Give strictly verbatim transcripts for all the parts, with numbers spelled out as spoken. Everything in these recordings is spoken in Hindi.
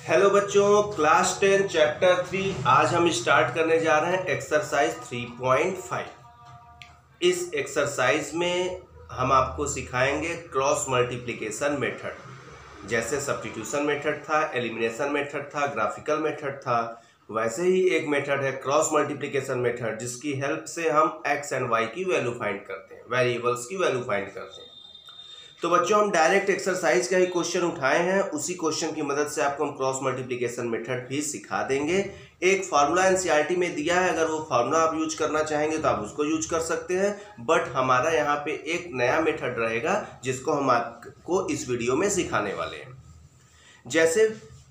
हेलो बच्चों, क्लास टेन चैप्टर थ्री आज हम स्टार्ट करने जा रहे हैं एक्सरसाइज थ्री पॉइंट फाइव। इस एक्सरसाइज में हम आपको सिखाएंगे क्रॉस मल्टीप्लिकेशन मेथड। जैसे सब्स्टिट्यूशन मेथड था, एलिमिनेशन मेथड था, ग्राफिकल मेथड था, वैसे ही एक मेथड है क्रॉस मल्टीप्लिकेशन मेथड, जिसकी हेल्प से हम एक्स एंड वाई की वैल्यू फाइंड करते हैं, वेरिएबल्स की वैल्यू फाइंड करते हैं। तो बच्चों, हम डायरेक्ट एक्सरसाइज का ही क्वेश्चन उठाए हैं, उसी क्वेश्चन की मदद से आपको हम क्रॉस मल्टीप्लिकेशन मेथड भी सिखा देंगे। एक फार्मूला एनसीईआरटी में दिया है, अगर वो फार्मूला आप यूज करना चाहेंगे तो आप उसको यूज कर सकते हैं, बट हमारा यहाँ पे एक नया मेथड रहेगा जिसको हम आपको इस वीडियो में सिखाने वाले हैं। जैसे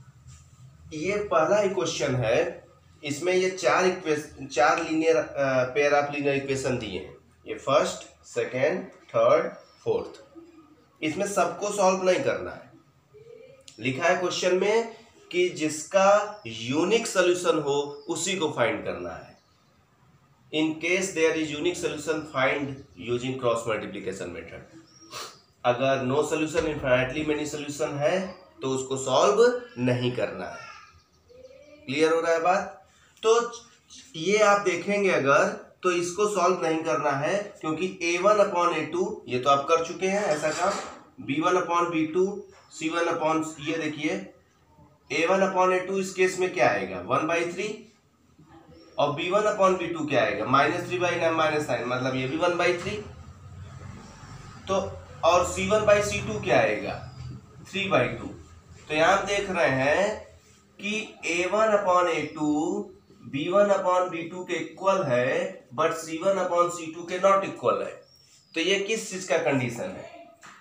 ये पहला ही क्वेश्चन है, इसमें ये चार इक्वेशन चार linear pair of linear equation दिए हैं। ये फर्स्ट, सेकेंड, थर्ड, फोर्थ। इसमें सबको सॉल्व नहीं करना है। लिखा है क्वेश्चन में कि जिसका यूनिक सॉल्यूशन हो उसी को फाइंड करना है। In case there is unique solution, find using cross multiplication method. अगर no solution, infinitely many solution है तो उसको सॉल्व नहीं करना है। क्लियर हो रहा है बात? तो ये आप देखेंगे अगर, तो इसको सॉल्व नहीं करना है, क्योंकि A one upon A two ये तो आप कर चुके हैं ऐसा काम, B one upon B two, सी वन अपॉन, ये देखिए A one upon A two इस केस में क्या आएगा, वन बाई थ्री, और B one upon B two क्या आएगा, minus three by nine minus nine, मतलब ये भी वन बाई थ्री। तो और सी वन बाई सी टू क्या आएगा, थ्री बाई टू। तो यहां आप देख रहे हैं कि A one upon A two B one upon B two के इक्वल है, but C one upon C two के नॉट इक्वल है। तो ये किस चीज का कंडीशन है?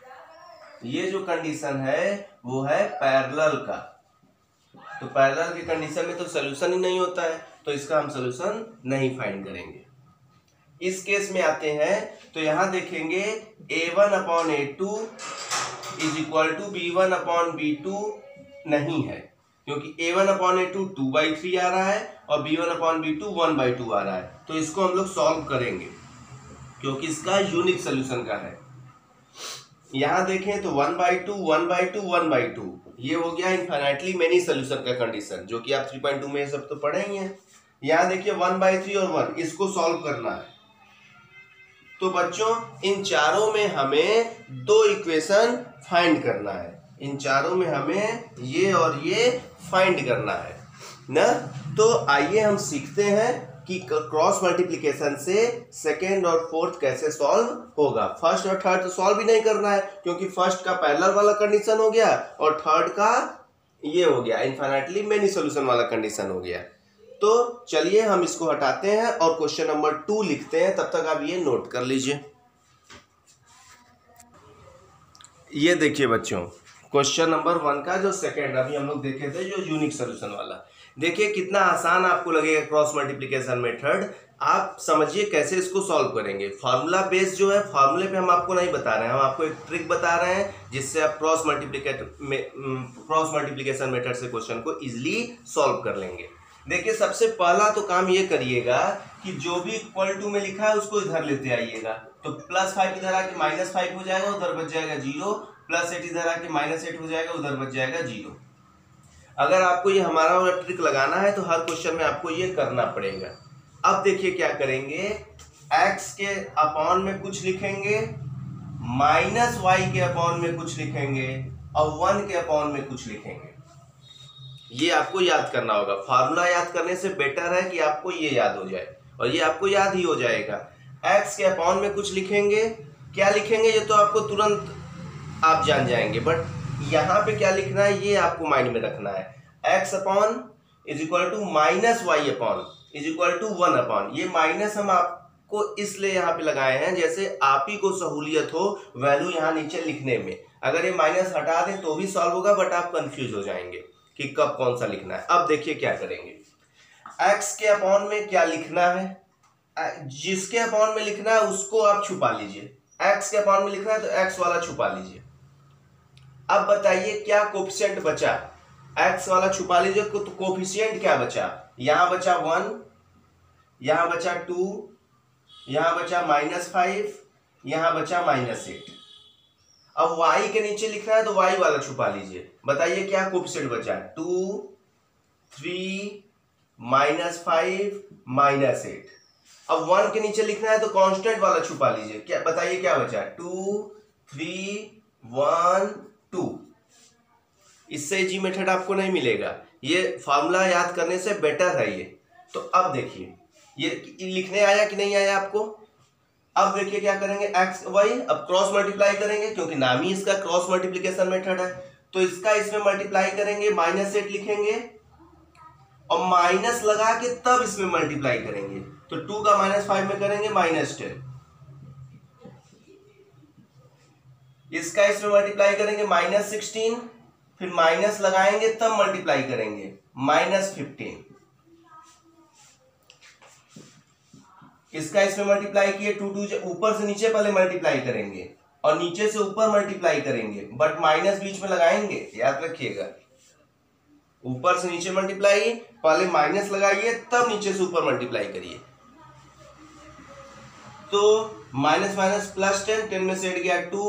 ये जो कंडीशन है वो है पैरेलल का। तो पैरेलल की कंडीशन में तो सोल्यूशन ही नहीं होता है, तो इसका हम सोल्यूशन नहीं फाइंड करेंगे। इस केस में आते हैं तो यहां देखेंगे A one upon A two is equal to B one upon B two नहीं है, क्योंकि A one upon A two two by three आ रहा है और B one upon B two one by two आ रहा है। तो इसको हम लोग सॉल्व करेंगे क्योंकि इसका यूनिक सोल्यूशन का है। यहां देखें तो one by two, one by two, one by two, ये हो गया इनफाइनाइटली मेनी सोल्यूशन का कंडीशन, जो कि आप थ्री पॉइंट टू में सब तो पढ़े ही हैं। यहां देखिए वन बाई थ्री और वन, इसको सॉल्व करना है। तो बच्चों, इन चारों में हमें दो इक्वेशन फाइंड करना है। इन चारों में हमें ये और ये फाइंड करना है ना। तो आइए हम सीखते हैं कि क्रॉस मल्टीप्लिकेशन से सेकेंड और फोर्थ कैसे सॉल्व होगा। फर्स्ट और थर्ड तो सॉल्व भी नहीं करना है, क्योंकि फर्स्ट का पैरेलल वाला कंडीशन हो गया और थर्ड का ये हो गया इनफाइनाइटली मेनी सॉल्यूशन वाला कंडीशन हो गया। तो चलिए हम इसको हटाते हैं और क्वेश्चन नंबर टू लिखते हैं। तब तक आप ये नोट कर लीजिए। ये देखिए बच्चों, क्वेश्चन नंबर वन का जो सेकेंड अभी हम लोग देखे थे, जो यूनिक सोल्यूशन वाला, देखिए कितना आसान आपको लगेगा क्रॉस मल्टीप्लिकेशन मेथड। आप समझिए कैसे इसको सॉल्व करेंगे। फार्मूला बेस जो है, फार्मूले पे हम आपको नहीं बता रहे हैं, हम आपको एक ट्रिक बता रहे हैं जिससे आप cross multiplicate cross multiplication method से क्वेश्चन को इजिली सॉल्व कर लेंगे। देखिए सबसे पहला तो काम ये करिएगा कि जो भी इक्वल टू में लिखा है उसको इधर लेते आइएगा। तो प्लस फाइव इधर आके माइनस फाइव हो जाएगा, उधर बच जाएगा जीरो, प्लस एट इधर आके माइनस एट हो जाएगा, उधर बच जाएगा जीरो। अगर आपको ये हमारा वाला ट्रिक लगाना है तो हर क्वेश्चन में आपको ये करना पड़ेगा। अब देखिए क्या करेंगे, x के अपॉन में कुछ लिखेंगे, माइनस वाई के अपॉन में कुछ लिखेंगे और वन के अपॉन में कुछ लिखेंगे। ये आपको याद करना होगा। फार्मूला याद करने से बेटर है कि आपको ये याद हो जाए, और ये आपको याद ही हो जाएगा। x के अपॉन में कुछ लिखेंगे, क्या लिखेंगे ये तो आपको तुरंत आप जान जाएंगे, बट यहाँ पे क्या लिखना है ये आपको माइंड में रखना है। x upon is equal to minus Y upon is equal to one upon. ये माइनस हम आपको इसलिए यहाँ पे लगाए हैं जैसे आप ही को सहूलियत हो वैल्यू यहाँ नीचे लिखने में। अगर ये माइनस हटा दें तो भी सॉल्व होगा, बट आप कंफ्यूज हो जाएंगे कि कब कौन सा लिखना है। अब देखिए क्या करेंगे, x के अपॉन में क्या लिखना है, जिसके अपॉन में लिखना है उसको आप छुपा लीजिए। x के अपॉन में लिखना है तो x वाला छुपा लीजिए। अब बताइए क्या कोफिशिएंट बचा, x वाला छुपा लीजिए तो कोफिशिएंट क्या बचा, यहां बचा वन, यहां बचा टू, यहां बचा माइनस फाइव, यहां बचा माइनस एट। अब y के नीचे लिखना है तो y वाला छुपा लीजिए। बताइए क्या कोफिशिएंट बचा है, two, three, minus five, minus eight. अब वन के नीचे लिखना है तो कांस्टेंट वाला छुपा लीजिए। क्या बताइए क्या बचा है, टू, थ्री, वन, टू। इससे जी मेथड आपको नहीं मिलेगा, ये फॉर्मूला याद करने से बेटर है ये। तो अब देखिए ये लिखने आया कि नहीं आया आपको। अब देखिए क्या करेंगे, एक्स वाई, अब क्रॉस मल्टीप्लाई करेंगे क्योंकि नाम ही इसका क्रॉस मल्टीप्लिकेशन मेथड है। तो इसका इसमें मल्टीप्लाई करेंगे, माइनस एट लिखेंगे और माइनस लगा के तब इसमें मल्टीप्लाई करेंगे। तो टू का माइनस फाइव में करेंगे माइनस टेन, इसका इसमें मल्टीप्लाई करेंगे माइनस सिक्सटीन, फिर माइनस लगाएंगे तब मल्टीप्लाई करेंगे माइनस फिफ्टीन। इसका इसमें मल्टीप्लाई किए, टू टू ऊपर से नीचे पहले मल्टीप्लाई करेंगे और नीचे से ऊपर मल्टीप्लाई करेंगे, बट माइनस बीच में लगाएंगे, याद रखिएगा। ऊपर से नीचे मल्टीप्लाई, पहले माइनस लगाइए तब नीचे से ऊपर मल्टीप्लाई करिए। तो minus minus plus ten, ten में से हट गया two,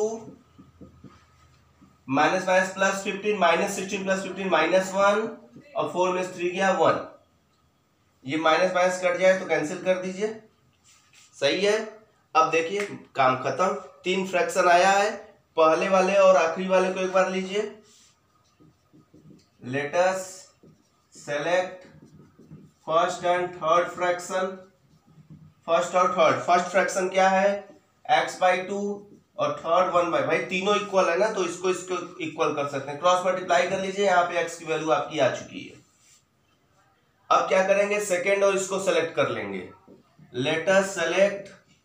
minus minus plus fifteen, minus sixteen plus fifteen minus one, और फोर में से थ्री गया वन। ये माइनस माइनस कट जाए तो कैंसिल कर दीजिए, सही है। अब देखिए काम खत्म। तीन फ्रैक्शन आया है, पहले वाले और आखिरी वाले को एक बार लीजिए। Let us select first and third fraction. First और थर्ड, फर्स्ट फ्रैक्शन क्या है, एक्स बाई टू, और थर्ड वन बाई, भाई तीनों इक्वल है ना तो इसको इसको इक्वल कर सकते हैं। क्रॉस मल्टीप्लाई कर लीजिए, यहाँ पे एक्स की वैल्यू आपकी आ चुकी है। अब क्या करेंगे, सेकेंड और इसको सेलेक्ट कर लेंगे। Let us select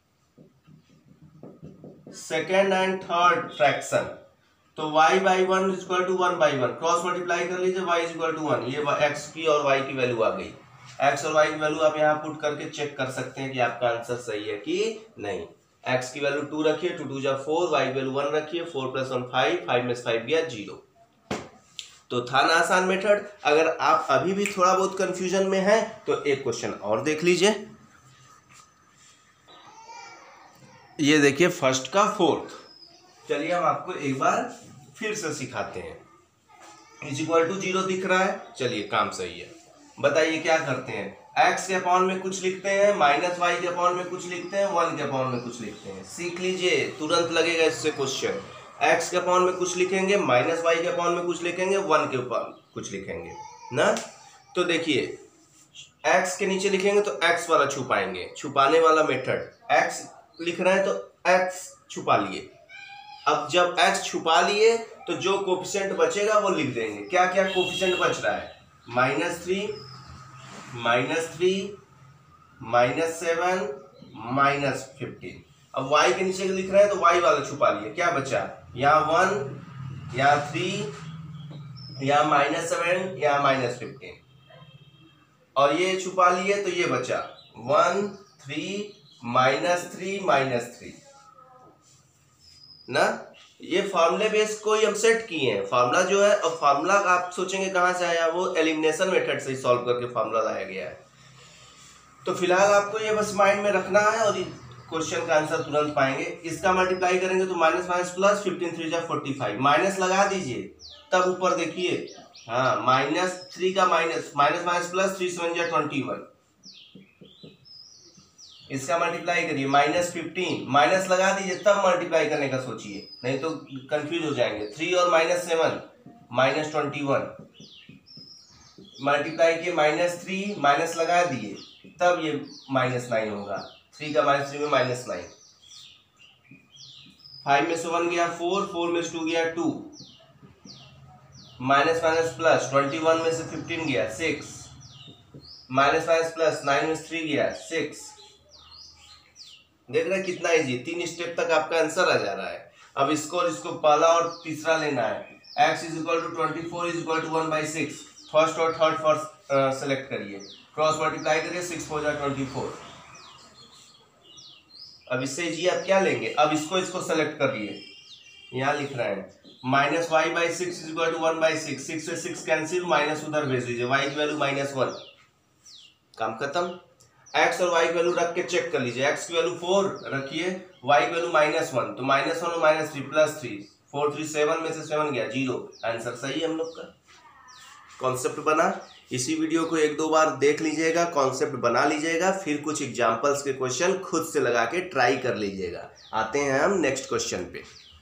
second and third fraction. तो y by one is equal to one by one, cross multiply कर लीजिए, y is equal to one. ये x की और y की वैल्यू आ गई। x और y की वैल्यू आप यहाँ पुट करके चेक कर सकते हैं कि आपका आंसर सही है कि नहीं। x की वैल्यू टू रखिए, टू टू जा फोर, y की वैल्यू वन रखिए, four plus one five, five में से फाइव गया जीरो। तो था ना आसान मेथड। अगर आप अभी भी थोड़ा बहुत कंफ्यूजन में हैं तो एक क्वेश्चन और देख लीजिए। ये देखिए फर्स्ट का फोर्थ, चलिए हम आपको एक बार फिर से सिखाते हैं। इज इक्वल टू जीरो दिख रहा है, चलिए काम सही है। बताइए क्या करते हैं, x के अपॉन में कुछ लिखते हैं, माइनस वाई के अपॉन में कुछ लिखते हैं, वन के अपॉन में कुछ लिखते हैं। सीख लीजिए, तुरंत लगेगा इससे क्वेश्चन। x के अपॉन में कुछ लिखेंगे, माइनस वाई के अपॉन में कुछ लिखेंगे, वन के अपॉन कुछ लिखेंगे ना। तो देखिए x के नीचे लिखेंगे तो x वाला छुपाएंगे, छुपाने वाला मेथड। x लिख रहे हैं तो x छुपा लिए। अब जब x छुपा लिए तो जो कोफिशिएंट बचेगा वो लिख देंगे। क्या क्या कोफिशिएंट बच रहा है, minus three, minus three, minus seven, minus fifteen. अब y के नीचे लिख रहे हैं तो y वाला छुपा लिए। क्या बचा, यहाँ वन, यहाँ थ्री, यहाँ माइनस सेवन, यहाँ माइनस फिफ्टीन, और ये छुपा लिए तो ये बचा one, three, minus three, minus three ना। ये फार्मूले बेस को ही हम सेट किए हैं। फार्मूला जो है, और फार्मूला आप सोचेंगे कहाँ से आया, वो एलिमिनेशन मेथड से ही सॉल्व करके फार्मूला लाया गया है। तो फिलहाल आपको ये बस माइंड में रखना है और क्वेश्चन का आंसर तुरंत पाएंगे। इसका मल्टीप्लाई करेंगे तो minus minus plus, fifteen three जा फोर्टी फाइव, माइनस लगा दीजिए तब ऊपर देखिए, हाँ माइनस थ्री का minus, minus minus plus, three seven जा ट्वेंटी वन। इसका मल्टीप्लाई करिए, माइनस फिफ्टीन, माइनस लगा दीजिए तब मल्टीप्लाई करने का सोचिए, नहीं तो कंफ्यूज हो जाएंगे। थ्री और minus seven, minus twenty one, multiply किए माइनस थ्री, माइनस लगा दिए तब ये माइनस नाइन होगा। थ्री का माइनस थ्री में माइनस नाइन, फाइव में से वन गया फोर, फोर में से टू गया two, minus minus plus, twenty one में से फिफ्टीन गया six, minus minus plus, nine में से थ्री गया सिक्स। देख रहे हैं कितना इजी, तीन स्टेप तक आपका आंसर आ जा रहा है। अब इसको और इसको पहला और तीसरा लेना है। x is equal to twenty four is equal to one by six, first और थर्ड फर्स्ट सेलेक्ट करिए, क्रॉस मल्टीप्लाई करिए, सिक्स फोर जा ट्वेंटी फोर। अब इससे जी आप क्या लेंगे, अब इसको इसको सेलेक्ट करिए, यहाँ लिख रहे हैं minus y by six is equal to one by six, six से सिक्स कैंसिल, माइनस उधर भेज दीजिए, y की वैल्यू माइनस वन, काम खत्म। x और y की वैल्यू रख के चेक कर लीजिए, x की वैल्यू फोर रखिए, y की वैल्यू माइनस वन, तो माइनस वन और minus three plus three, four three seven में से सेवन गया जीरो, आंसर सही है हम लोग का। कॉन्सेप्ट बना। इसी वीडियो को एक दो बार देख लीजिएगा, कॉन्सेप्ट बना लीजिएगा, फिर कुछ एग्जांपल्स के क्वेश्चन खुद से लगा के ट्राई कर लीजिएगा। आते हैं हम नेक्स्ट क्वेश्चन पे।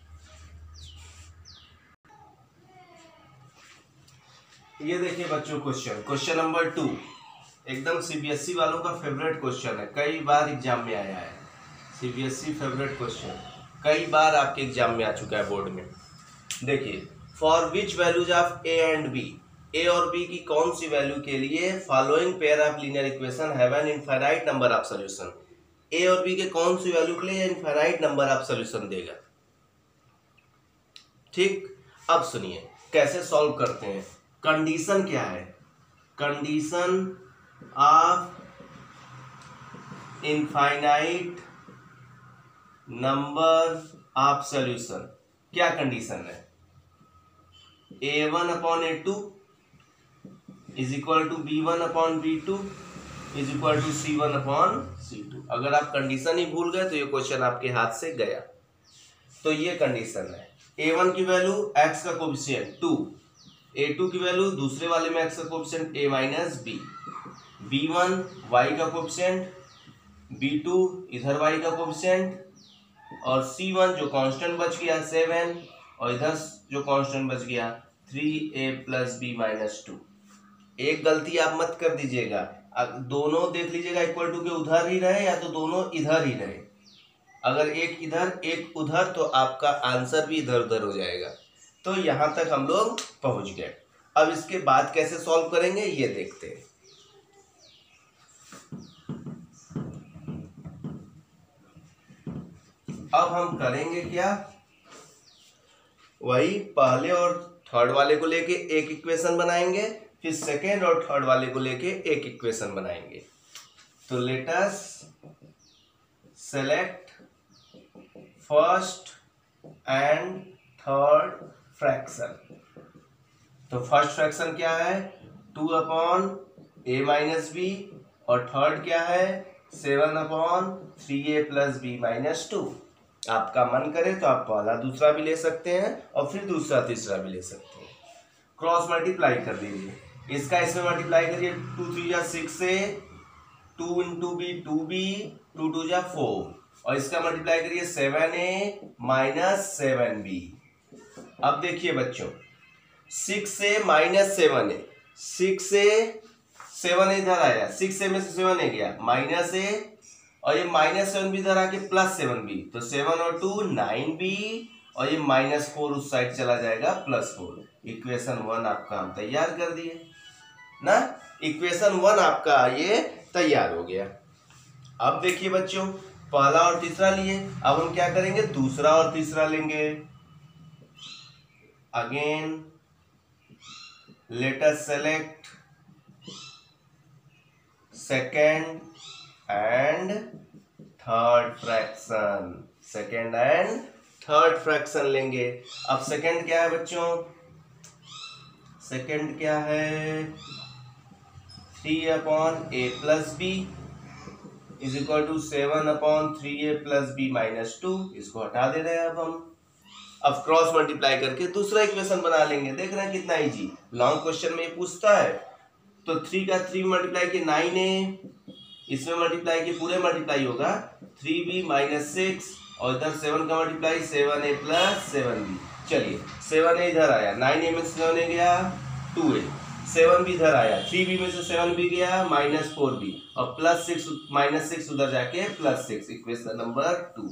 ये देखिए बच्चों क्वेश्चन क्वेश्चन नंबर टू, एकदम सीबीएसई वालों का फेवरेट क्वेश्चन है, कई बार एग्जाम में आया है। सीबीएसई फेवरेट क्वेश्चन कई बार आपके एग्जाम में आ चुका है बोर्ड में। देखिए, for which values of a and b, a और बी की कौन सी वैल्यू के लिए following pair of linear equation have an infinite number of solution. A और बी के कौन सी वैल्यू के लिए इनफाइनाइट नंबर ऑफ सॉल्यूशन देगा। ठीक, अब सुनिए कैसे सॉल्व करते हैं। कंडीशन क्या है, condition of infinite number of solution, क्या कंडीशन है, a one upon A two is equal to B one upon B two is equal to C one upon C two. अगर आप कंडीशन ही भूल गए तो ये क्वेश्चन आपके हाथ से गया। तो ये कंडीशन है, ए वन की वैल्यू x का कोएफिशिएंट टू, ए टू की वैल्यू दूसरे वाले में x का coefficient a minus b, b one y का कोएफिशिएंट, बी टू इधर y का कोएफिशिएंट, और सी वन जो कांस्टेंट बच गया सेवन, और इधर जो कांस्टेंट बच गया three a plus b minus two. एक गलती आप मत कर दीजिएगा, दोनों देख लीजिएगा इक्वल टू के उधर ही रहे या तो दोनों इधर ही रहे। अगर एक इधर एक उधर तो आपका आंसर भी इधर उधर हो जाएगा। तो यहां तक हम लोग पहुंच गए। अब इसके बाद कैसे सॉल्व करेंगे ये देखते हैं। अब हम करेंगे क्या, वही पहले और थर्ड वाले को लेके एक इक्वेशन बनाएंगे, फिर सेकेंड और थर्ड वाले को लेके एक इक्वेशन बनाएंगे। तो let us select first and third fraction. तो फर्स्ट फ्रैक्शन क्या है, two upon a minus b, और थर्ड क्या है, seven upon three a plus b minus two. आपका मन करे तो आप पहला दूसरा भी ले सकते हैं और फिर दूसरा तीसरा भी ले सकते हैं। क्रॉस मल्टीप्लाई कर दीजिए, इसका इसमें मल्टीप्लाई करिए, टू थ्री जा सिक्स से, two into b two b, two two जा फोर, और इसका मल्टीप्लाई करिए seven a minus seven b. अब देखिए बच्चों, सिक्स से माइनस सेवन ए, सिक्स से सेवन ए इधर आया, सिक्स ए में से सेवन ए गया माइनस ए, और ये माइनस सेवन बी इधर आके प्लस सेवन बी, तो सेवन और टू नाइन बी, और ये माइनस फोर उस साइड चला जाएगा प्लस फोर। इक्वेशन वन आपका हम तैयार कर दिए ना, इक्वेशन वन आपका ये तैयार हो गया। अब देखिए बच्चों, पहला और तीसरा लिए, अब हम क्या करेंगे, दूसरा और तीसरा लेंगे। Again let us select second and third fraction, second and third fraction लेंगे। अब सेकेंड क्या है बच्चों, सेकेंड क्या है, three upon a plus b is equal to seven upon three a plus b minus two. इसको हटा दे रहे हैं अब हम। अब क्रॉस मल्टीप्लाई करके दूसरा इक्वेशन बना लेंगे। देख रहे हैं कितना इजी, लॉन्ग क्वेश्चन में ये पूछता है। तो थ्री का थ्री मल्टीप्लाई के नाइन ए, इसमें मल्टीप्लाई के पूरे मल्टीप्लाई होगा थ्री बी माइनस सिक्स, और इधर सेवन का multiply seven a plus seven b. चलिए सेवन ए इधर आया, नाइन ए में से सेवन ए गया टू ए, सेवन बी इधर आया, थ्री बी में से सेवन बी गया माइनस फोर बी, और प्लस सिक्स माइनस सिक्स उधर जाके plus six, equation number two.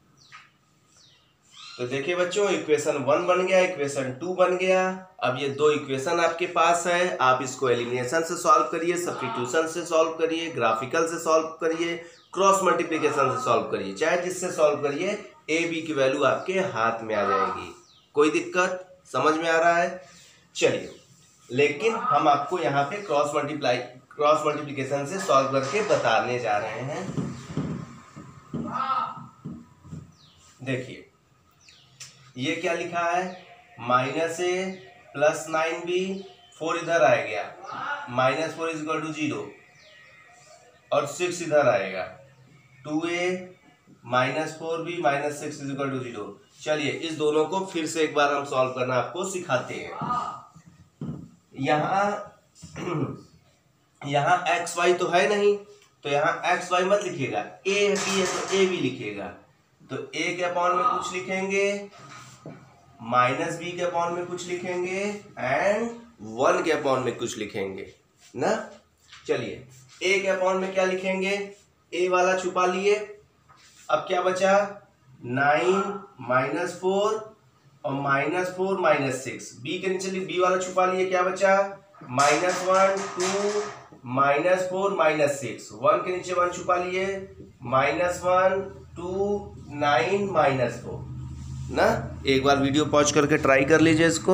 तो देखिए बच्चों, इक्वेशन वन बन गया, इक्वेशन टू बन गया। अब ये दो इक्वेशन आपके पास है, आप इसको एलिमिनेशन से सॉल्व करिए, सब्स्टिट्यूशन से सॉल्व करिए, ग्राफिकल से सॉल्व करिए, क्रॉस मल्टीप्लिकेशन से सॉल्व करिए, चाहे जिससे सॉल्व करिए, ए बी की वैल्यू आपके हाथ में आ जाएगी। कोई दिक्कत, समझ में आ रहा है? चलिए, लेकिन हम आपको यहाँ पे क्रॉस मल्टीप्लाई क्रॉस मल्टीप्लिकेशन से सॉल्व करके बताने जा रहे हैं। देखिए ये क्या लिखा है, minus a plus nine b, four इधर आ गया, minus four is equal to zero, और सिक्स इधर आएगा, two a minus four b minus six is equal to zero. चलिए इस दोनों को फिर से एक बार हम सॉल्व करना आपको सिखाते हैं। यहाँ यहाँ एक्स वाई तो है नहीं, तो यहाँ एक्स वाई मत लिखिएगा, ए बी है तो ए बी लिखिएगा। तो ए के अपॉन में कुछ लिखेंगे, माइनस बी के अपॉन में कुछ लिखेंगे एंड वन के अपॉन में कुछ लिखेंगे ना। चलिए ए के अपॉन में क्या लिखेंगे, ए वाला छुपा लिए, अब क्या बचा नाइन माइनस फोर और minus four minus six. B के नीचे बी वाला छुपा लिए, क्या बचा minus one two minus four minus six. One के नीचे वन छुपा लिए, minus one two nine minus four ना। एक बार वीडियो पॉज करके ट्राई कर लीजिए इसको।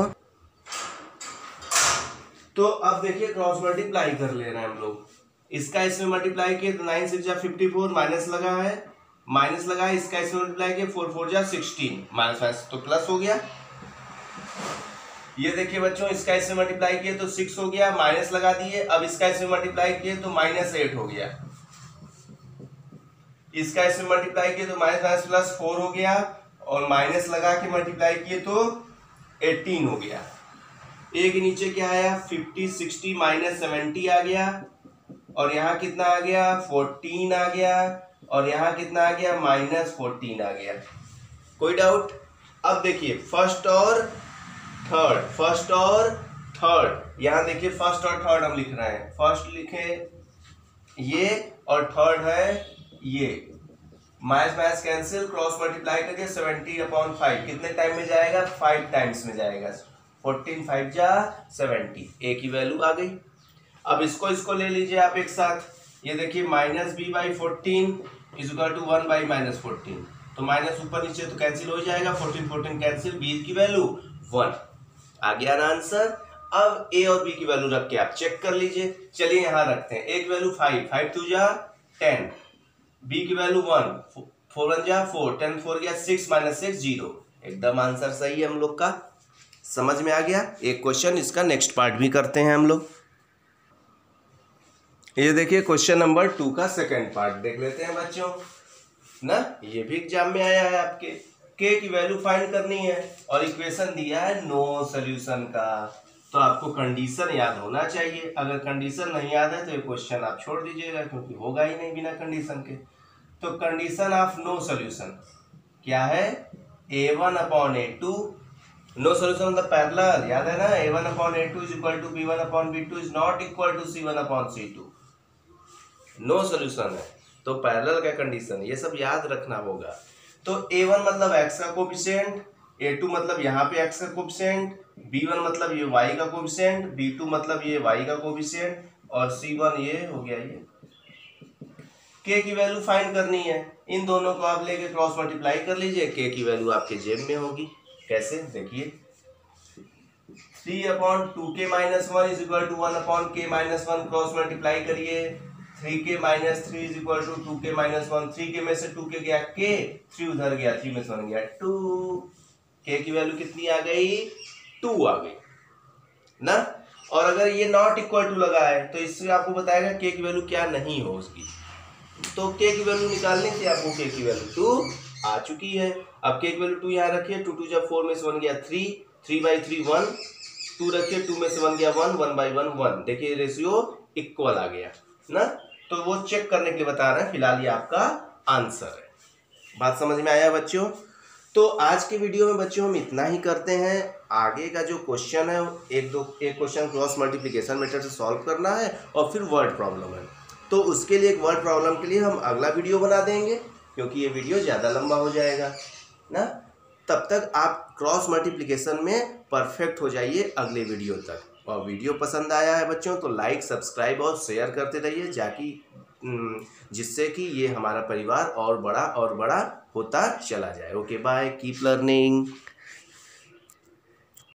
तो अब देखिए क्रॉस मल्टीप्लाई कर ले रहे हैं हम लोग, इसका इसमें मल्टीप्लाई किए तो नाइन सिक्स जा फिफ्टी फोर, माइनस लगा है, माइनस लगा है, इसका इसमें मल्टीप्लाई किए फोर फोर जा सिक्सटीन, माइनस माइनस तो प्लस हो गया। ये देखिए बच्चों इसका इसमें मल्टीप्लाई किए तो सिक्स हो गया, माइनस लगा दिए, अब इसका इसमें मल्टीप्लाई किए तो माइनस एट हो गया, इसका इसमें मल्टीप्लाई किए तो माइनस माइनस प्लस फोर हो गया, और माइनस लगा के मल्टीप्लाई किए तो एटीन हो गया। ए के नीचे क्या आया फिफ्टी सिक्सटी माइनस सेवेंटी आ गया, और यहाँ कितना आ गया फोर्टीन आ गया, और यहाँ कितना आ गया माइनस फोर्टीन आ गया। कोई डाउट? अब देखिए फर्स्ट और थर्ड, फर्स्ट और थर्ड, यहाँ देखिए फर्स्ट और थर्ड हम लिख रहे हैं, फर्स्ट लिखे ये और थर्ड है ये, minus minus cancel, cross multiply करके सेवेंटी अपॉन फाइव कितने टाइम में जाएगा, फाइव टाइम्स में जाएगा, फोर्टीन फाइव जा सेवेंटी, ए की वैल्यू आ गई। अब इसको इसको ले लीजिए आप एक साथ, ये देखिए minus b by fourteen is equal to one by minus fourteen, तो माइनस ऊपर नीचे तो कैंसिल हो जाएगा, फोर्टीन फोर्टीन कैंसिल, बी की वैल्यू वन आ गया ना आंसर। अब ए और बी की वैल्यू रख के आप चेक कर लीजिए। चलिए यहाँ रखते हैं, ए की वैल्यू फाइव, फाइव टू जा टेन, बी की वैल्यू वन, फोर वन जा फोर, टेन फोर गया सिक्स, माइनस सिक्स जीरो, एकदम आंसर सही है हम लोग का। समझ में आ गया? एक क्वेश्चन इसका नेक्स्ट पार्ट भी करते हैं हम लोग। ये देखिए क्वेश्चन नंबर टू का सेकंड पार्ट देख लेते हैं बच्चों ना। ये भी एग्जाम में आया है आपके, के की वैल्यू फाइंड करनी है और इक्वेशन दिया है नो सॉल्यूशन का, तो आपको कंडीशन याद होना चाहिए। अगर कंडीशन नहीं याद है तो ये क्वेश्चन आप छोड़ दीजिएगा, क्योंकि होगा ही नहीं बिना कंडीशन के। तो कंडीशन ऑफ नो सॉल्यूशन क्या है, a one upon A two, no solution मतलब पैरेलल, याद है ना, a one upon A two is equal to B one upon B two is not equal to C one upon C two. No solution है तो पैरेलल का कंडीशन, ये सब याद रखना होगा। तो ए वन मतलब x का कोफिशिएंट, ए टू मतलब यहाँ पे x का कोफिशिएंट, बी वन मतलब ये y का कोफिशिएंट, बी टू मतलब ये y का कोफिशिएंट, और सी वन ये हो गया ये। k की वैल्यू फाइंड करनी है, इन दोनों को आप लेके क्रॉस मल्टीप्लाई कर लीजिए, k की वैल्यू आपके जेब में होगी। कैसे देखिए, three upon two k minus one is equal to one upon k minus one, cross multiply करिए, three k minus three is equal to two k minus one, three k में से टू के गया के, थ्री उधर गया, थ्री में से वन गया टू, के की वैल्यू कितनी आ गई, टू आ गई ना। और अगर ये नॉट इक्वल टू लगा है तो इससे आपको बताएगा के की वैल्यू क्या नहीं हो उसकी, तो के की वैल्यू निकालने से आपको के की वैल्यू टू आ चुकी है। अब के की वैल्यू टू यहाँ रखिए, टू टू जब फोर में से वन गया three, three by three one, two रखिए, टू में से वन गया one, one by one one, देखिए रेशियो इक्वल आ गया ना। तो वो चेक करने के लिए बता रहे हैं, फिलहाल ये आपका आंसर है। बात समझ में आया बच्चों? तो आज के वीडियो में बच्चों हम इतना ही करते हैं। आगे का जो क्वेश्चन है, एक दो एक क्वेश्चन क्रॉस मल्टीप्लिकेशन मेथड से सॉल्व करना है और फिर वर्ड प्रॉब्लम है, तो उसके लिए एक वर्ड प्रॉब्लम के लिए हम अगला वीडियो बना देंगे, क्योंकि ये वीडियो ज़्यादा लंबा हो जाएगा ना। तब तक आप क्रॉस मल्टीप्लिकेशन में परफेक्ट हो जाइए अगले वीडियो तक। और वीडियो पसंद आया है बच्चों तो लाइक सब्सक्राइब और शेयर करते रहिए, जाकि जिससे कि ये हमारा परिवार और बड़ा और बड़ा होता चला जाए। Okay bye, keep learning.